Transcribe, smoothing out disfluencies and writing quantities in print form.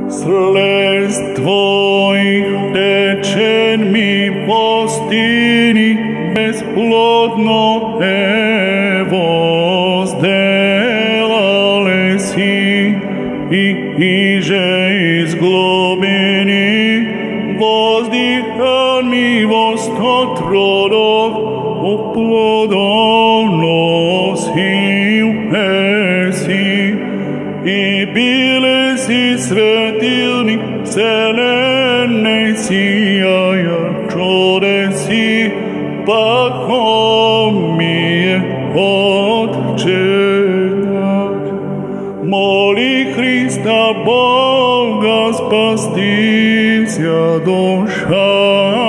Slez tvojih tečen mi postini, bezplodno evo zdelale si, iže iz globini vozdihan mi vostotrodov, u plodovnosiju esi, i bile si svetilnik zelene sijaja, čode si, pako mi je Otče dat. Moli Hrista Boga spastisja duša